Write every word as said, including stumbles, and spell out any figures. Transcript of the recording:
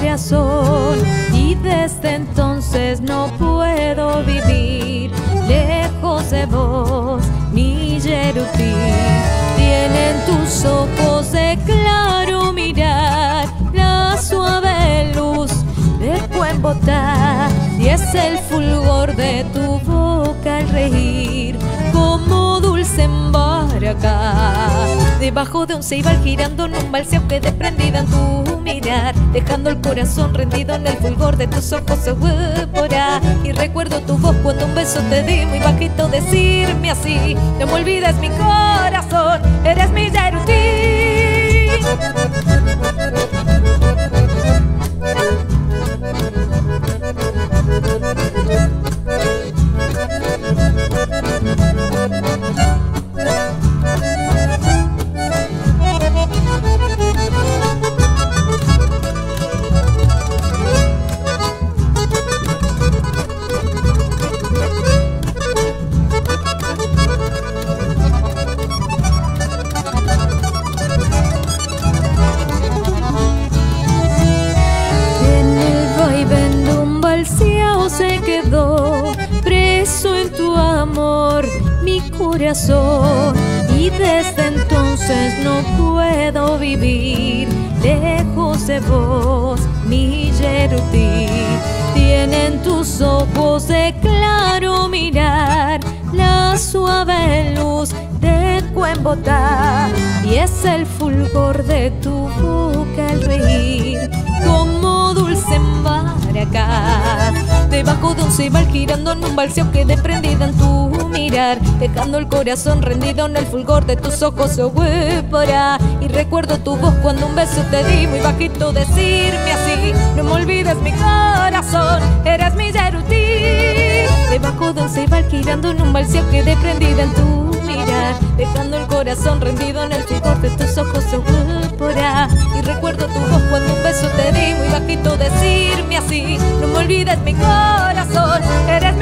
corazón, y desde entonces no puedo vivir lejos de vos, mi Yerutí. Tienen tus ojos de claro mirar la suave luz del buen botar, y es el fulgor de tu boca al reír como dulce embarca. Debajo de un ceibal girando en un balseo que desprendida en tu mirar, dejando el corazón rendido en el fulgor de tus ojos eupora. Y recuerdo tu voz cuando un beso te di muy bajito decirme así: no me olvides mi corazón, eres mi Yerutí. Se quedó preso en tu amor mi corazón, y desde entonces no puedo vivir lejos de vos, mi Yerutí. Tienen tus ojos de claro mirar la suave luz de Cuembotá, y es el fulgor de tu boca al reír como dulce embarca. Debajo de un ceibal girando en un balseo que desprendida en tu mirar, dejando el corazón rendido en el fulgor de tus ojos eupora. Y recuerdo tu voz cuando un beso te di muy bajito decirme así: no me olvides mi corazón, eres mi Yerutí. Debajo de un ceibal girando en un balseo que desprendida en tu mirar, dejando el corazón rendido en el fulgor de tus ojos eupora. Y recuerdo tu voz cuando un beso te di muy bajito decirme así: no me olvides mi corazón, eres